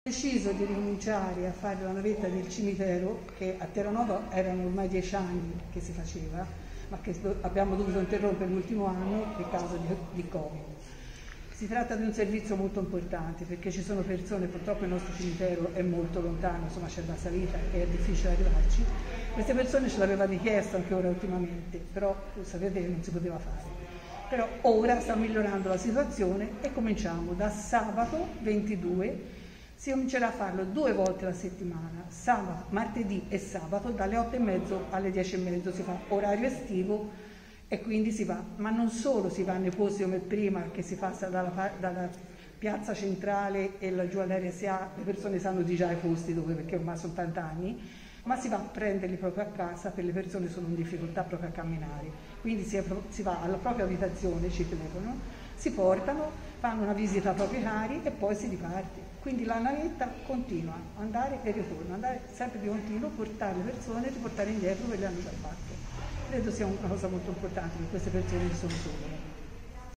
deciso di ricominciare a fare la navetta del cimitero, che a Terranova erano ormai 10 anni che si faceva, ma che abbiamo dovuto interrompere l'ultimo anno per causa di Covid. Si tratta di un servizio molto importante perché ci sono persone, purtroppo il nostro cimitero è molto lontano, insomma c'è da salita e è difficile arrivarci. Queste persone ce l'avevano richiesto anche ora ultimamente, però sapete che non si poteva fare. Però ora sta migliorando la situazione e cominciamo da sabato 22. Si comincerà a farlo 2 volte alla settimana, sabato, martedì e sabato, dalle 8:30 alle 10:30, si fa orario estivo e quindi si va, ma non solo si va nei posti come prima, che si passa dalla piazza centrale e laggiù all'RSA, le persone sanno di già i posti dove, perché ormai sono 80 anni, ma si va a prenderli proprio a casa per le persone che sono in difficoltà proprio a camminare. Quindi si va alla propria abitazione, ci telefonano, si portano, fanno una visita ai propri cari e poi si riparte. Quindi la navetta continua, andare e ritorno, andare sempre di continuo, portare le persone e riportare indietro quelli che hanno già fatto. Credo sia una cosa molto importante per queste persone che sono sole.